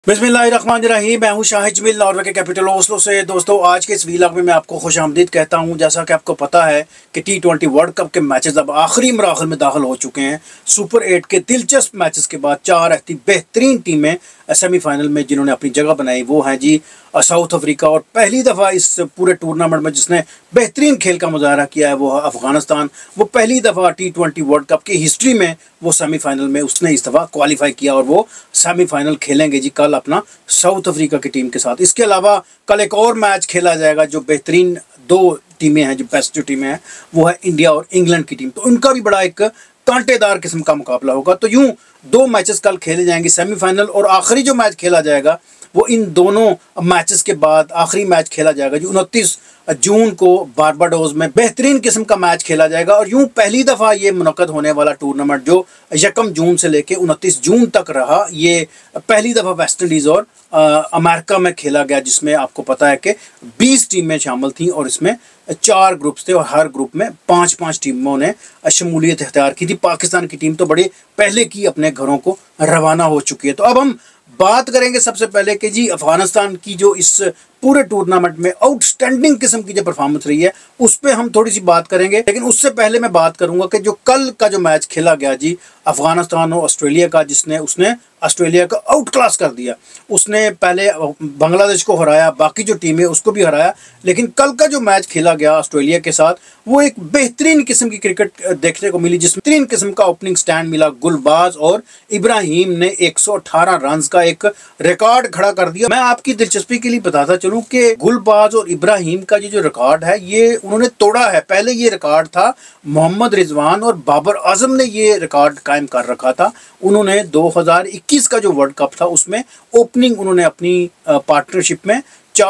बिस्मिल्लाहिर्रहमानिर्रहीम। मैं हूं शाहिद जमील नॉर्वे के कैपिटल ओस्लो से। दोस्तों, आज के इस वीलॉग में मैं आपको खुशामदीद कहता हूं। जैसा कि आपको पता है कि T20 वर्ल्ड कप के मैचेस अब आखिरी मराहल में दाखिल हो चुके हैं। सुपर 8 के दिलचस्प मैचेस के बाद चार ऐसी बेहतरीन टीमें सेमीफाइनल में जिन्होंने अपनी जगह बनाई वो हैं जी साउथ अफ्रीका, और पहली दफ़ा इस पूरे टूर्नामेंट में जिसने बेहतरीन खेल का मुजाहरा किया है वो अफगानिस्तान। वो पहली दफ़ा T20 वर्ल्ड कप की हिस्ट्री में वो सेमीफाइनल में उसने इस दफ़ा क्वालिफाई किया और वो सेमीफाइनल खेलेंगे जी कल अपना साउथ अफ्रीका की टीम के साथ। इसके अलावा कल एक और मैच खेला जाएगा जो बेहतरीन दो टीमें हैं, जो बेस्ट जो टीमें हैं वो है इंडिया और इंग्लैंड की टीम। तो उनका भी बड़ा एक कांटेदार किस्म का मुकाबला होगा। तो यूं दो मैचेस कल खेले जाएंगे सेमीफाइनल, और आखिरी जो मैच खेला जाएगा वो इन दोनों मैचेस के बाद आखिरी मैच खेला जाएगा जो 29 जून को बारबाडोस में बेहतरीन किस्म का मैच खेला जाएगा। और यूं पहली दफ़ा ये मुनक्कद होने वाला टूर्नामेंट जो 1 जून से लेके 29 जून तक रहा, ये पहली दफ़ा वेस्ट इंडीज़ और अमेरिका में खेला गया, जिसमें आपको पता है कि 20 टीमें शामिल थीं और इसमें 4 ग्रुप्स थे और हर ग्रुप में 5-5 टीमों ने शमूलियत इख्तियार की थी। पाकिस्तान की टीम तो बड़े पहले की अपने घरों को रवाना हो चुकी है। तो अब हम बात करेंगे सबसे पहले कि जी अफगानिस्तान की जो इस पूरे टूर्नामेंट में आउटस्टैंडिंग किस्म की जो परफॉर्मेंस रही है उस पर हम थोड़ी सी बात करेंगे। लेकिन उससे पहले मैं बात करूंगा कि जो कल का जो मैच खेला गया जी अफगानिस्तान और ऑस्ट्रेलिया का, जिसने उसने ऑस्ट्रेलिया को आउट क्लास कर दिया। उसने पहले बांग्लादेश को हराया, बाकी जो टीम है उसको भी हराया, लेकिन कल का जो मैच खेला गया ऑस्ट्रेलिया के साथ वो एक बेहतरीन किस्म की क्रिकेट देखने को मिली, जिसमें बेहतरीन किस्म का ओपनिंग स्टैंड मिला। गुलबाज और इब्राहिम ने 118 रन का एक रिकॉर्ड खड़ा कर दिया। मैं आपकी दिलचस्पी के लिए बताता चलूं कि गुलबाज और इब्राहिम का जो रिकॉर्ड है ये उन्होंने तोड़ा है। पहले ये रिकॉर्ड था मोहम्मद रिजवान और बाबर आजम ने ये रिकॉर्ड कायम कर रखा था। उन्होंने 2021 का जो वर्ल्ड कप था उसमें ओपनिंग उन्होंने अपनी पार्टनरशिप में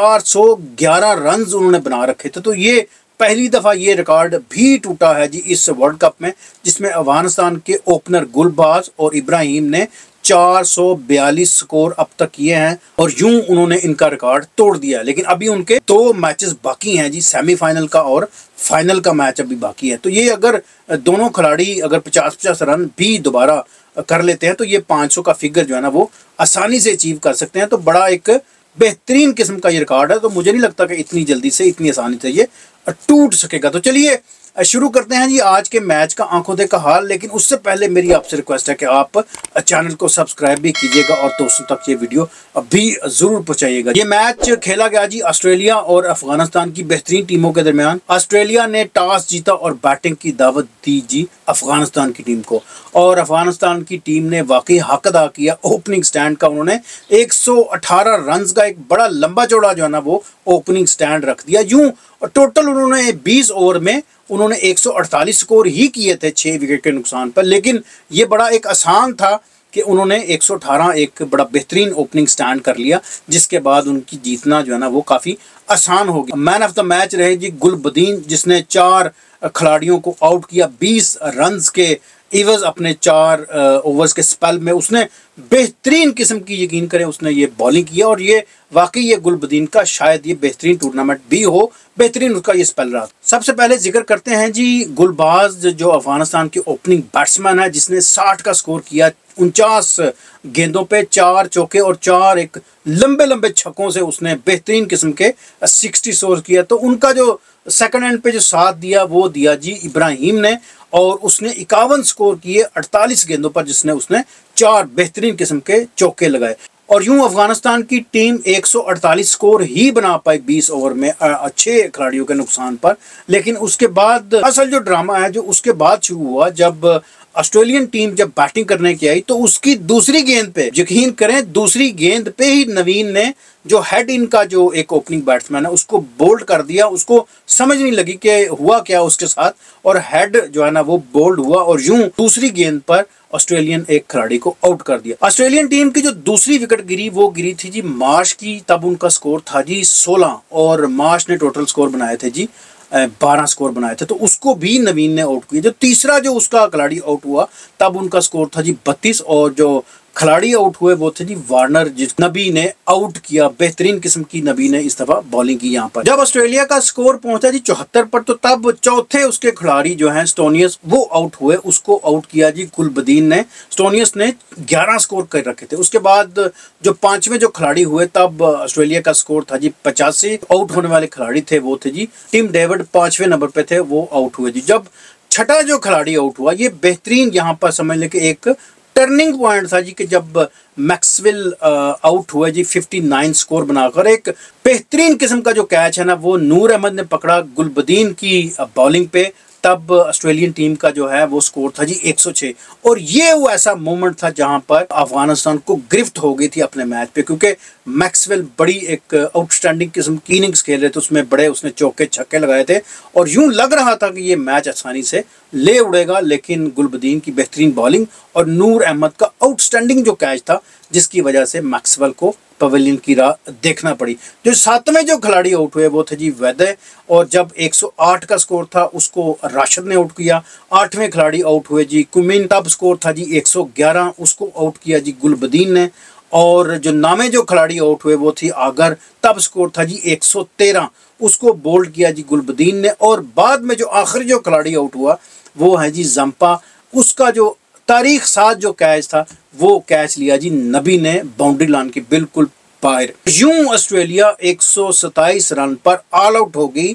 411 रन उन्होंने बना रखे थे। तो ये पहली दफ़ा ये रिकॉर्ड भी टूटा है जी इस वर्ल्ड कप में, जिसमें अफगानिस्तान के ओपनर गुलबाज और इब्राहिम ने 442 स्कोर अब तक किए हैं और यूं उन्होंने इनका रिकॉर्ड तोड़ दिया है। लेकिन अभी उनके 2 मैचेस बाकी हैं जी, सेमीफाइनल का और फाइनल का मैच अभी बाकी है। तो ये अगर दोनों खिलाड़ी अगर 50-50 रन भी दोबारा कर लेते हैं तो ये 500 का फिगर जो है ना वो आसानी से अचीव कर सकते हैं। तो बड़ा एक बेहतरीन किस्म का ये रिकॉर्ड है। तो मुझे नहीं लगता कि इतनी जल्दी से इतनी आसानी से ये टूट सकेगा। तो चलिए शुरू करते हैं जी आज के मैच का आंखों देखा हाल। लेकिन उससे पहले मेरी आपसे रिक्वेस्ट है कि आप चैनल को सब्सक्राइब भी कीजिएगा और दोस्तों तक ये वीडियो भी जरूर पहुंचाइएगा। ये मैच खेला गया जी ऑस्ट्रेलिया और अफगानिस्तान की बेहतरीन टीमों के दरमियान। ऑस्ट्रेलिया ने टॉस जीता और बैटिंग की दावत दी जी अफगानिस्तान की टीम को, और अफगानिस्तान की टीम ने वाकई हक अदा किया ओपनिंग स्टैंड का। उन्होंने 118 रन का एक बड़ा लंबा चौड़ा जो है ना वो ओपनिंग स्टैंड रख दिया। यूं टोटल उन्होंने 20 ओवर में उन्होंने 148 स्कोर ही किए थे 6 विकेट के नुकसान पर। लेकिन ये बड़ा एक आसान था कि उन्होंने 118 एक बड़ा बेहतरीन ओपनिंग स्टैंड कर लिया, जिसके बाद उनकी जीतना जो है ना वो काफ़ी आसान हो गया। मैन ऑफ द मैच रहे जी गुलबदीन, जिसने 4 खिलाड़ियों को आउट किया 20 रन के इवज अपने 4 ओवर्स के स्पेल में। उसने बेहतरीन किस्म की, यकीन करें, उसने ये बॉलिंग किया और ये वाकई ये गुलबदीन का शायद ये बेहतरीन टूर्नामेंट भी हो, बेहतरीन उसका ये स्पेल रहा। सबसे पहले जिक्र करते हैं जी गुलबाज जो अफगानिस्तान के ओपनिंग बैट्समैन है, जिसने 60 का स्कोर किया 49 गेंदों पे, 4 चौके और 4 एक लंबे लंबे छक्कों से उसने बेहतरीन किस्म के 60 स्कोर किया। तो उनका जो सेकंड एंड पे जो साथ दिया वो दिया जी इब्राहिम ने, और उसने 51 स्कोर किए 48 गेंदों पर, जिसने उसने 4 बेहतरीन किस्म के चौके लगाए। और यूं अफगानिस्तान की टीम 148 स्कोर ही बना पाई 20 ओवर में 6 खिलाड़ियों के नुकसान पर। लेकिन उसके बाद असल जो ड्रामा है जो उसके बाद शुरू हुआ, जब ऑस्ट्रेलियन टीम जब बैटिंग करने की आई तो उसकी दूसरी गेंद पे, यकीन करें दूसरी गेंद पे ही नवीन ने जो हेड इनका जो एक ओपनिंग बैट्समैन है उसको बोल्ड कर दिया। उसको समझ नहीं लगी कि हुआ क्या उसके साथ, और हेड जो है ना वो बोल्ड हुआ और यूं दूसरी गेंद पर ऑस्ट्रेलियन एक खिलाड़ी को आउट कर दिया। ऑस्ट्रेलियन टीम की जो दूसरी विकेट गिरी वो गिरी थी जी मार्श की। तब उनका स्कोर था जी 16 और मार्श ने टोटल स्कोर बनाए थे जी 12 स्कोर बनाए थे, तो उसको भी नवीन ने आउट किया। जो तीसरा जो उसका खिलाड़ी आउट हुआ तब उनका स्कोर था जी 32, और जो खिलाड़ी आउट हुए वो थे जी वार्नर, जिस नबी ने आउट किया, बेहतरीन किस्म की नबी ने इस दफा बॉलिंग की यहाँ पर। जब ऑस्ट्रेलिया का स्कोर पहुंचा जी 74 पर, तो तब चौथे उसके खिलाड़ी जो हैं स्टोनियस, वो आउट हुए। उसको आउट किया जी गुलबदीन ने। स्टोनियस ने 11 स्कोर कर रखे थे। उसके बाद जो पांचवें जो खिलाड़ी हुए, तब ऑस्ट्रेलिया का स्कोर था जी 85। आउट होने वाले खिलाड़ी थे वो थे जी टिम डेविड, 5वें नंबर पे थे, वो आउट हुए जी। जब छठा जो खिलाड़ी आउट हुआ, ये बेहतरीन यहाँ पर समझ लें कि एक टर्निंग पॉइंट था जी, कि जब मैक्सवेल आउट हुए जी 59 स्कोर बनाकर। एक बेहतरीन किस्म का जो कैच है ना, वो नूर अहमद ने पकड़ा गुलबदीन की बॉलिंग पे। तब ऑस्ट्रेलियन टीम का जो है वो स्कोर था जी 106। और ये वो ऐसा मोमेंट था जहां पर अफगानिस्तान को गिरफ्त हो गई थी अपने मैच पे, क्योंकि मैक्सवेल बड़ी एक आउटस्टैंडिंग किस्म की इनिंग्स खेल रहे थे। उसमें बड़े उसने चौके छक्के लगाए थे और यूं लग रहा था कि ये मैच आसानी से ले उड़ेगा, लेकिन गुलबदीन की बेहतरीन बॉलिंग और नूर अहमद का आउटस्टैंडिंग जो कैच था, जिसकी वजह से मैक्सवेल को पवेलियन की राह देखना पड़ी। जो सातवें जो खिलाड़ी आउट हुए वो थे जी वैदे, और जब 108 का स्कोर था उसको राशिद ने आउट किया। आठवें खिलाड़ी आउट हुए जी कुमिन, तब स्कोर था जी 111, उसको आउट किया जी गुलबदीन ने। और जो नामे जो खिलाड़ी आउट हुए वो थी आगर, तब स्कोर था जी 113, उसको बोल्ड किया जी गुलबदीन ने। और बाद में जो आखिरी जो खिलाड़ी आउट हुआ वो है जी जंपा, उसका जो तारीख साथ जो कैच था वो कैच लिया जी नबी ने बाउंड्री लाइन की बिल्कुल बाहर। यूं ऑस्ट्रेलिया 127 रन पर ऑल आउट हो गई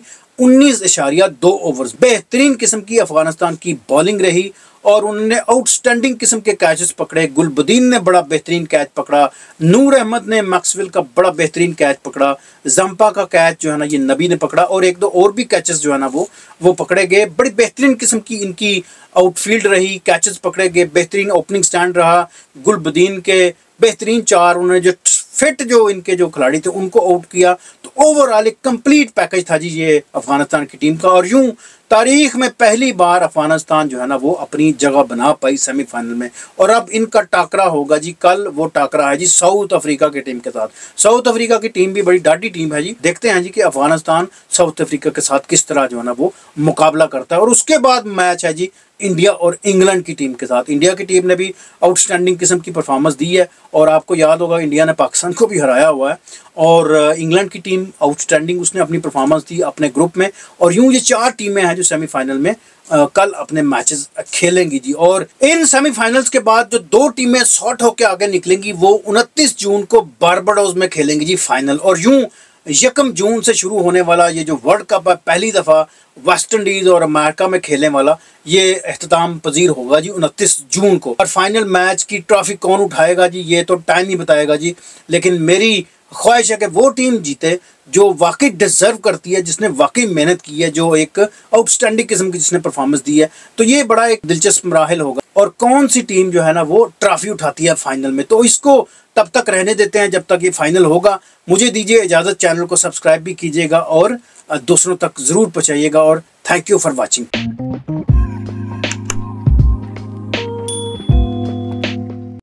19.2 ओवर्स। बेहतरीन किस्म की अफगानिस्तान की बॉलिंग रही और उन्होंने आउटस्टैंडिंग किस्म के कैचेस पकड़े। गुलबदीन ने बड़ा बेहतरीन कैच पकड़ा, नूर अहमद ने मैक्सवेल का बड़ा बेहतरीन कैच पकड़ा, जंपा का कैच जो है ना ये नबी ने पकड़ा, और एक दो और भी कैचेस जो है ना वो पकड़े गए। बड़ी बेहतरीन किस्म की इनकी आउटफील्ड रही, कैचेस पकड़े गए, बेहतरीन ओपनिंग स्टैंड रहा गुलबदीन के। बेहतरीन चार उन्होंने जो फिट जो इनके जो खिलाड़ी थे उनको आउट किया। तो ओवरऑल एक कंप्लीट पैकेज था जी ये अफगानिस्तान की टीम का। और यूं तारीख में पहली बार अफगानिस्तान जो है ना वो अपनी जगह बना पाई सेमीफाइनल में। और अब इनका टाकरा होगा जी कल, वो टाकरा है जी साउथ अफ्रीका की टीम के साथ। साउथ अफ्रीका की टीम भी बड़ी डाढ़ी टीम है जी। देखते हैं जी कि अफगानिस्तान साउथ अफ्रीका के साथ किस तरह जो है ना वो मुकाबला करता है। और उसके बाद मैच है जी इंडिया और इंग्लैंड की टीम के साथ। इंडिया की टीम ने भी आउटस्टैंडिंग किस्म की परफॉर्मेंस दी है, और आपको याद होगा इंडिया ने पाकिस्तान को भी हराया हुआ है। और इंग्लैंड की टीम आउटस्टैंडिंग उसने अपनी परफॉर्मेंस दी अपने ग्रुप में। और यूं ये चार टीमें हैं जो सेमीफाइनल में कल अपने मैचेस खेलेंगी जी। और इन सेमीफाइनल्स के बाद जो दो टीमें सॉर्ट होकर आगे निकलेंगी वो 29 जून को बारबाडोस में खेलेंगी जी फाइनल। और यूं 1 जून से शुरू होने वाला ये जो वर्ल्ड कप है, पहली दफ़ा वेस्ट इंडीज़ और अमेरिका में खेलने वाला, ये अख्ताम पजीर होगा जी 29 जून को। और फाइनल मैच की ट्रॉफी कौन उठाएगा जी ये तो टाइम ही बताएगा जी। लेकिन मेरी ख्वाहिश है कि वो टीम जीते जो वाकई डिजर्व करती है, जिसने वाकई मेहनत की है, जो एक आउटस्टैंडिंग किस्म की जिसने परफॉर्मेंस दी है। तो ये बड़ा एक दिलचस्प मराहिल होगा। और कौन सी टीम जो है ना वो ट्रॉफी उठाती है फाइनल में, तो इसको तब तक रहने देते हैं जब तक ये फाइनल होगा। मुझे दीजिए इजाज़त, चैनल को सब्सक्राइब भी कीजिएगा और दूसरों तक ज़रूर पहुँचाइएगा। और थैंक यू फॉर वॉचिंग।